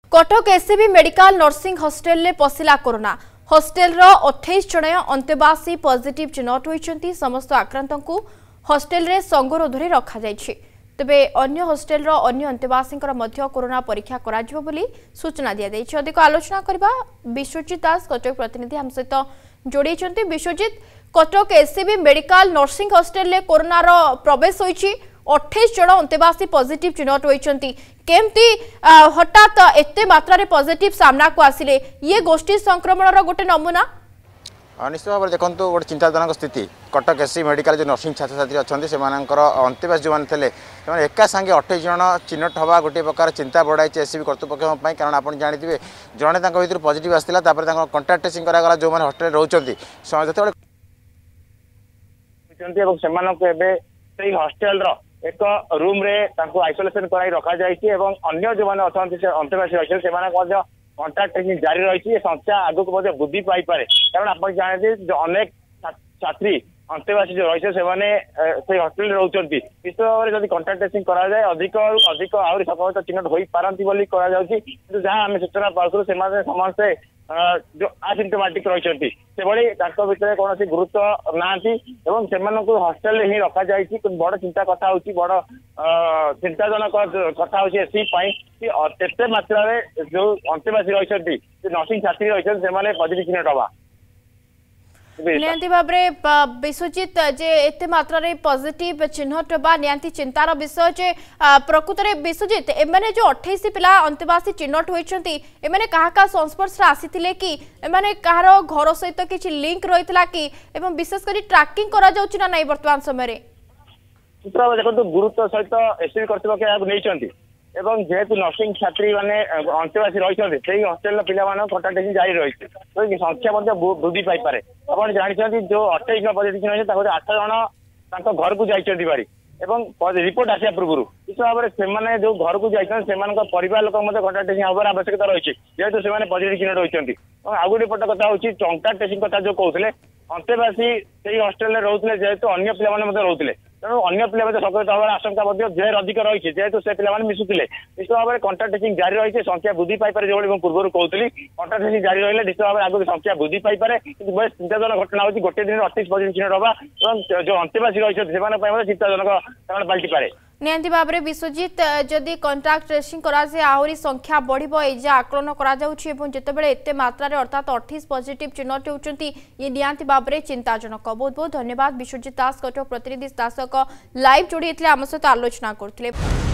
Cuttack SCB medical nursing hostel ले पशिला corona. Hostel रो 28 जण अंतेवासी पॉजिटिव चिन्हट होइछंती। समस्त आक्रांतों को हॉस्टेल रे संगरोध रे रखा जायछि। तबे अन्य हॉस्टेल रो अन्य अंतेवासींकर मध्य कोरोना परीक्षा कराजिबो बोली सूचना दिया दैछि। अधिक आलोचना करबा विश्वजित दास कटक प्रतिनिधि हम सहित जोड़ैछंती। Biswajit, Cuttack SCB medical nursing hostel ले कोरोना रो प्रवेश होइछि। 28 जण अंतेवासी पॉजिटिव चिन्हट होइछंती। केमती हठात एते मात्रा रे पॉजिटिव सामना को आसिले? ये गोष्ठी संक्रमण रो गोटे नमूना। निश्चित भाव में देखो गोटे चिंताजनक स्थिति। कटक एससी मेडिकल जो नर्सिंग छात्र छात्री अच्छा से अंतेवासी जो मैंने एका सांगे 28 जन चिन्हट हवा गोटे प्रकार चिंता बढ़ाई एससीबी कर्तृपक्ष। कारण आप जानते जड़े भर पॉजिटिव आसाला कंटाक्ट ट्रेसिंग करागला जो मैंने हॉस्टेल रोचे से हॉस्टेल एक रूम रे आइसोलेशन कराई रखा जाइए। अन्य जो मैंने अच्छा अंतेवासी रही से कंटाक्ट ट्रेसिंग जारी रही। संख्या आगे को वृद्धि पाई पारे। कारण आप जानते अनेक छात्री अंतेवासी जो रही से हॉस्टेल रोचंती। निश्चित भाव में जब कंटाक्ट ट्रेसिंग कराए अधिक अधिक आहरी सफलता चिन्हट हो पारती जहाँ आम सूचना पाऊँ समस्ते जो आसिम्टोमेटिक रही भितर कौन गुरुत्व ना हॉस्टेल ही रखा जाए। बड़ चिंता कथा हूँ बड़ चिंताजनक कथा हूँ एस मात्रा जो अंतेवासी रही नर्सिंग छात्री रही से पॉजिटिव चिन्हट हवा नियंती भाबरे विश्वजित जे एते मात्रा रे पॉजिटिव चिन्हट बा नियंती चिंतार विषय जे प्रकृत रे विश्वजित एमाने जो 28 पिला अंतेवासी चिन्हट होइछंती एमाने काहा का संस्पर्श रे आसीथिले कि एमाने काहारो घर सहित किछि लिंक रहितला कि एवं विशेष करी ट्रैकिंग करा जाउछि ना नै वर्तमान समय रे? चित्रा देखो गुरुत्व सहित एससीबी कर्तृपक्ष याक नैछंती एवं जेहेतु नर्सिंग छात्री मैंने अंतेवासी रही हॉस्टेल पिला कंटाक्ट ट्रेसिंग जारी रही तो संख्या वृद्धि पाई पारे। आप जानते जो 28 जन पॉजिटिव चिन्ह 8 जन घर को जाइए बारी रिपोर्ट आसा पूर्व निश्चित भाव में जो घर को जाइए परिवार लोक कंटाक्ट ट्रेसिंग हबार आवश्यकता रही जेहेतु से पॉजिटिव चिन्ह रही। आउ गोटे पट कथा हूँ कंटाक्ट ट्रेसिंग कथा जो कहते अंतेवासी से हॉस्टेल रोते जेहेतु अन्य पिला रोते तेणु अन्य पिला संक्रमित हमार आशंका ढेर अधिक रही जेहेतु से पिला मिशुले। निश्चित भाव में कंटाक्ट ट्रेसिंग जारी रही संख्या वृद्धि पाई जो पूर्व कहती कंटाक्ट ट्रेसिंग जारी रही निश्चित भाव में आगे संख्या वृद्धि पाई बड़े चिंताजनक घटना होती गोटे दिन 28 पॉजिटिव चिन्हट हवा जो अंतेवासी रही चिंताजनक पलटि पारे। नियंती भाव में विश्वजित जदि कंटाक्ट ट्रेसिंग करा जे आहरी संख्या बढ़िबो एजा आकलन करा जाउछि एवं जेतेबेले एते मात्रा रे अर्थात 28 पॉजिटिव चिन्हट होउचंती ये नियंती भाव में चिंताजनक। बहुत बहुत धन्यवाद विश्वजित दास कटक प्रतिनिधि दासक लाइव जोड़ी आम सहित आलोचना करथिले।